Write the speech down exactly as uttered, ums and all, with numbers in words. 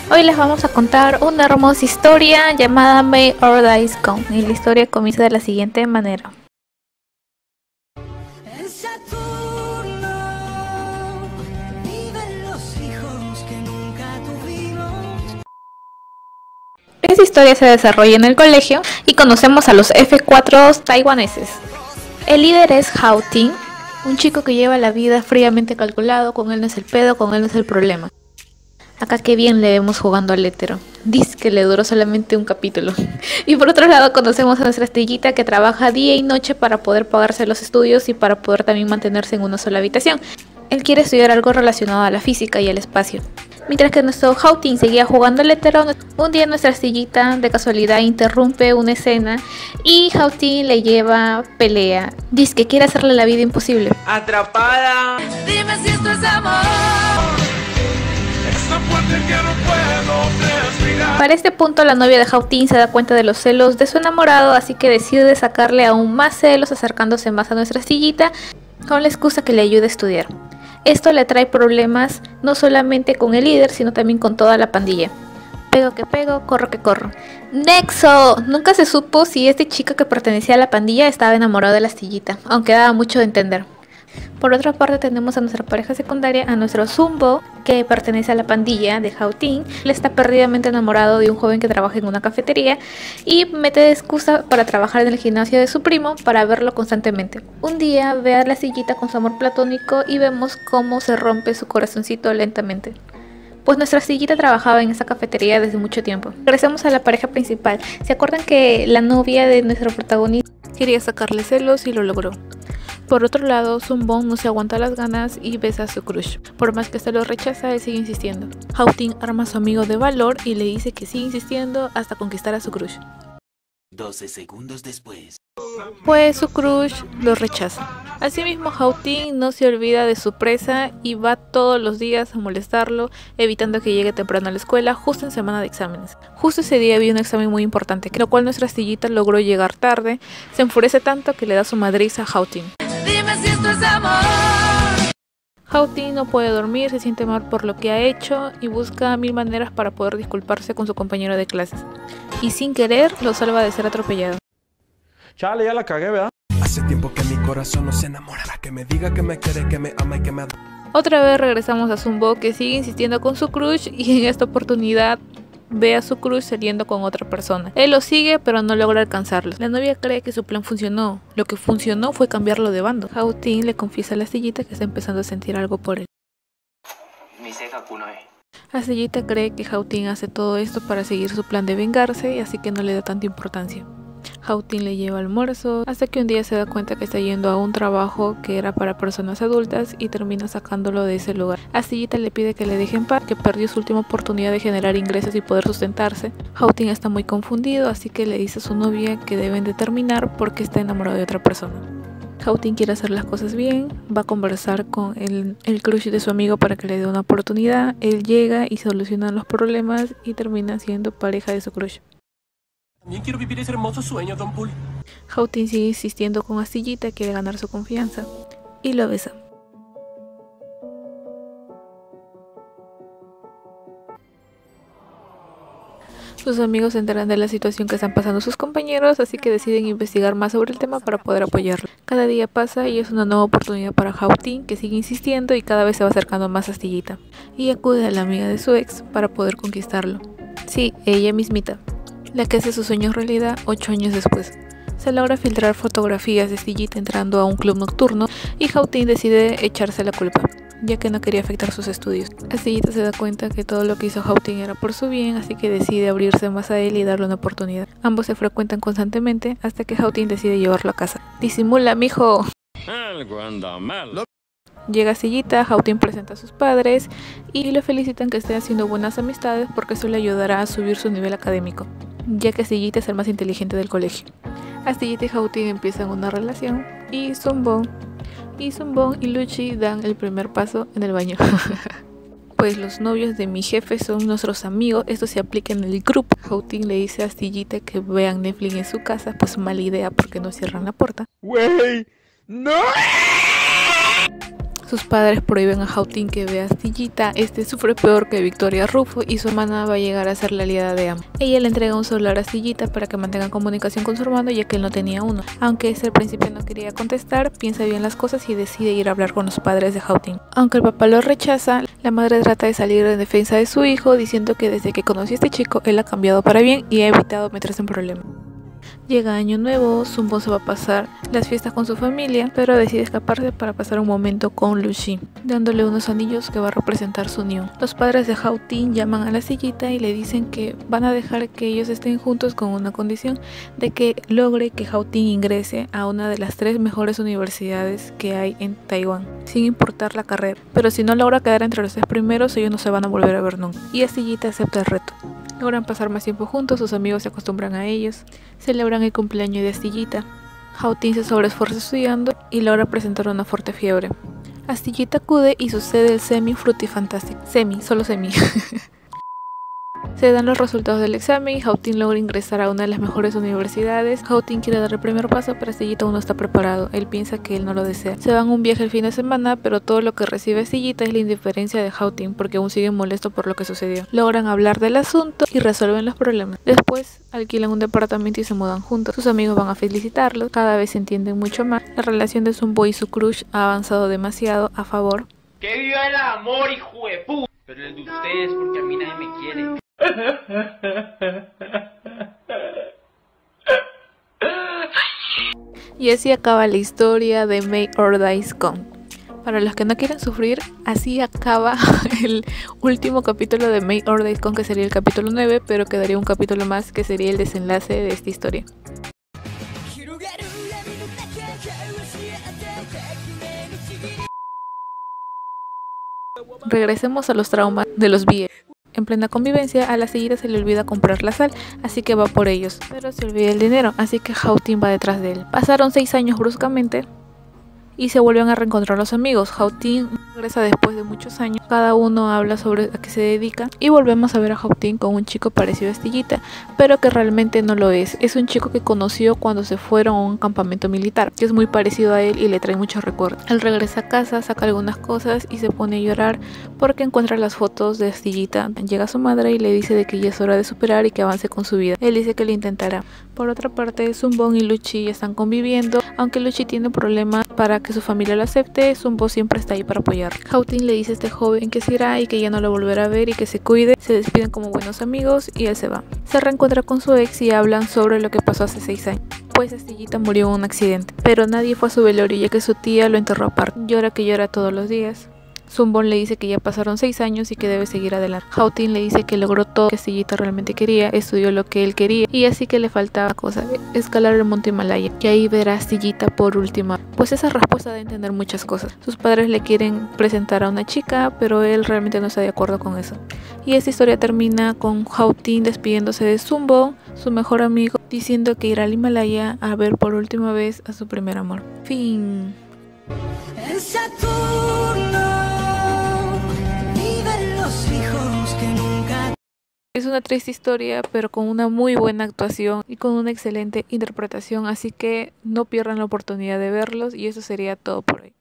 Hoy les vamos a contar una hermosa historia llamada May Our Days Come, y la historia comienza de la siguiente manera. En Saturno viven los hijos que nunca tuvimos. Esta historia se desarrolla en el colegio y conocemos a los F cuatro taiwaneses. El líder es Hao Ting, un chico que lleva la vida fríamente calculado, con él no es el pedo, con él no es el problema. Acá qué bien le vemos jugando al hétero. Dice que le duró solamente un capítulo. Y por otro lado conocemos a nuestra astillita que trabaja día y noche para poder pagarse los estudios y para poder también mantenerse en una sola habitación. Él quiere estudiar algo relacionado a la física y al espacio. Mientras que nuestro Hao Ting seguía jugando al hétero, un día nuestra astillita de casualidad interrumpe una escena y Hao Ting le lleva pelea. Dice que quiere hacerle la vida imposible. Atrapada. Dime si esto es amor. Para este punto la novia de Hao Ting se da cuenta de los celos de su enamorado, así que decide sacarle aún más celos acercándose más a nuestra astillita con la excusa que le ayude a estudiar. Esto le trae problemas no solamente con el líder, sino también con toda la pandilla. Pego que pego, corro que corro. ¡Nexo! Nunca se supo si este chico que pertenecía a la pandilla estaba enamorado de la astillita, aunque daba mucho de entender. Por otra parte tenemos a nuestra pareja secundaria, a nuestro Zumbo, que pertenece a la pandilla de Hao Ting. Él está perdidamente enamorado de un joven que trabaja en una cafetería y mete de excusa para trabajar en el gimnasio de su primo para verlo constantemente. Un día ve a la sillita con su amor platónico y vemos cómo se rompe su corazoncito lentamente. Pues nuestra sillita trabajaba en esa cafetería desde mucho tiempo. Regresamos a la pareja principal. ¿Se acuerdan que la novia de nuestro protagonista quería sacarle celos y lo logró? Por otro lado, Zumbong no se aguanta las ganas y besa a su crush. Por más que se lo rechaza, él sigue insistiendo. Hao Ting arma a su amigo de valor y le dice que sigue insistiendo hasta conquistar a su crush. doce segundos después. Pues su crush lo rechaza. Asimismo, Hao Ting no se olvida de su presa y va todos los días a molestarlo, evitando que llegue temprano a la escuela justo en semana de exámenes. Justo ese día había un examen muy importante, lo cual nuestra astillita logró llegar tarde. Se enfurece tanto que le da su madriza a Hao Ting. Dime si esto es amor. Hao Ting no puede dormir, se siente mal por lo que ha hecho y busca mil maneras para poder disculparse con su compañero de clases. Y sin querer lo salva de ser atropellado. Chale, ya la cagué, ¿verdad? Hace tiempo que mi corazón no se enamora. Que me diga que me quiere, que me ama y que me adora. Otra vez regresamos a Zumbo, que sigue insistiendo con su crush y en esta oportunidad ve a su crush saliendo con otra persona. Él lo sigue pero no logra alcanzarlo. La novia cree que su plan funcionó. Lo que funcionó fue cambiarlo de bando. Hao Ting le confiesa a la astillita que está empezando a sentir algo por él. La astillita cree que Hao Ting hace todo esto para seguir su plan de vengarse y así que no le da tanta importancia. Hao Ting le lleva almuerzo hasta que un día se da cuenta que está yendo a un trabajo que era para personas adultas y termina sacándolo de ese lugar. Astillita le pide que le deje en paz, que perdió su última oportunidad de generar ingresos y poder sustentarse. Hao Ting está muy confundido, así que le dice a su novia que deben de terminar porque está enamorado de otra persona. Hao Ting quiere hacer las cosas bien, va a conversar con el, el crush de su amigo para que le dé una oportunidad. Él llega y soluciona los problemas y termina siendo pareja de su crush. También quiero vivir ese hermoso sueño, Don Pool. Hao Ting sigue insistiendo con Astillita, quiere ganar su confianza y lo besa. Sus amigos se enteran de la situación que están pasando sus compañeros, así que deciden investigar más sobre el tema para poder apoyarlo. Cada día pasa y es una nueva oportunidad para Hao Ting, que sigue insistiendo y cada vez se va acercando más a Astillita. Y acude a la amiga de su ex para poder conquistarlo. Sí, ella mismita, la que hace sus sueños realidad ocho años después. Se logra filtrar fotografías de Astillita entrando a un club nocturno y Hao Ting decide echarse la culpa, ya que no quería afectar sus estudios. Astillita se da cuenta que todo lo que hizo Hao Ting era por su bien, así que decide abrirse más a él y darle una oportunidad. Ambos se frecuentan constantemente hasta que Hao Ting decide llevarlo a casa. ¡Disimula, mijo! Algo anda mal. Llega Astillita, Hao Ting presenta a sus padres y lo felicitan que esté haciendo buenas amistades porque eso le ayudará a subir su nivel académico, ya que Astillita es el más inteligente del colegio. Astillita y Hao Ting empiezan una relación y Zumbong y Zumbong y Luchi dan el primer paso en el baño. Pues los novios de mi jefe son nuestros amigos, esto se aplica en el grupo. Hao Ting le dice a Astillita que vean Netflix en su casa, pues mala idea porque no cierran la puerta. ¡Wey! ¡No! Sus padres prohíben a Hao-Ting que vea a Astillita. Este sufre peor que Victoria Rufo y su hermana va a llegar a ser la aliada de ambos. Ella le entrega un celular a Astillita para que mantenga comunicación con su hermano, ya que él no tenía uno. Aunque este al principio no quería contestar, piensa bien las cosas y decide ir a hablar con los padres de Hao-Ting. Aunque el papá lo rechaza, la madre trata de salir en defensa de su hijo, diciendo que desde que conoció a este chico él ha cambiado para bien y ha evitado meterse en problemas. Llega Año Nuevo, Sunbon se va a pasar las fiestas con su familia, pero decide escaparse para pasar un momento con Lucy, dándole unos anillos que va a representar su unión. Los padres de Hao-Ting llaman a la Astillita y le dicen que van a dejar que ellos estén juntos con una condición de que logre que Hao-Ting ingrese a una de las tres mejores universidades que hay en Taiwán, sin importar la carrera. Pero si no logra quedar entre los tres primeros, ellos no se van a volver a ver nunca. Y Astillita acepta el reto. Logran pasar más tiempo juntos, sus amigos se acostumbran a ellos, celebran el cumpleaños de Astillita. Hao-Ting se sobreesfuerza estudiando y logra presentar una fuerte fiebre. Astillita acude y sucede el Semi Frutifantastic. Semi, solo semi. Se dan los resultados del examen y Hao-Ting logra ingresar a una de las mejores universidades. Hao-Ting quiere dar el primer paso, pero Astillita aún no está preparado. Él piensa que él no lo desea. Se van a un viaje el fin de semana, pero todo lo que recibe Astillita es la indiferencia de Hao-Ting, porque aún sigue molesto por lo que sucedió. Logran hablar del asunto y resuelven los problemas. Después alquilan un departamento y se mudan juntos. Sus amigos van a felicitarlos, cada vez se entienden mucho más. La relación de Sunbo y su crush ha avanzado demasiado a favor. ¡Que viva el amor, hijo de puta! Pero el de ustedes, porque a mí nadie me quiere. Y así acaba la historia de May or Dies Con. Para los que no quieren sufrir, así acaba el último capítulo de May or Dies Con, que sería el capítulo nueve, pero quedaría un capítulo más que sería el desenlace de esta historia. Regresemos a los traumas de los B L. En plena convivencia, a la Astillita se le olvida comprar la sal, así que va por ellos, pero se olvida el dinero, así que Hao-Ting va detrás de él. Pasaron seis años bruscamente y se vuelven a reencontrar los amigos. Hao-Ting regresa después de muchos años, cada uno habla sobre a qué se dedica y volvemos a ver a Hao-Ting con un chico parecido a Astillita, pero que realmente no lo es. Es un chico que conoció cuando se fueron a un campamento militar, que es muy parecido a él y le trae muchos recuerdos. Él regresa a casa, saca algunas cosas y se pone a llorar porque encuentra las fotos de Astillita. Llega su madre y le dice de que ya es hora de superar y que avance con su vida. Él dice que lo intentará. Por otra parte, Sunbon y Lucci ya están conviviendo, aunque Lucci tiene problemas para que su familia lo acepte. Sunbon siempre está ahí para apoyar. Hao-Ting le dice a este joven que se irá y que ya no lo volverá a ver y que se cuide. Se despiden como buenos amigos y él se va. Se reencuentra con su ex y hablan sobre lo que pasó hace seis años. Pues Astillita murió en un accidente, pero nadie fue a su velorio ya que su tía lo enterró aparte. Llora que llora todos los días. Sunbon le dice que ya pasaron seis años y que debe seguir adelante. Hao-Ting le dice que logró todo que Astillita realmente quería, estudió lo que él quería y así que le faltaba cosa, escalar el monte Himalaya. Y ahí verá a Astillita por última. Pues esa respuesta da a entender muchas cosas. Sus padres le quieren presentar a una chica, pero él realmente no está de acuerdo con eso. Y esta historia termina con Hao-Ting despidiéndose de Sunbon, su mejor amigo, diciendo que irá al Himalaya a ver por última vez a su primer amor. Fin. En Saturno viven los hijos que nunca. Es una triste historia, pero con una muy buena actuación y con una excelente interpretación, así que no pierdan la oportunidad de verlos y eso sería todo por hoy.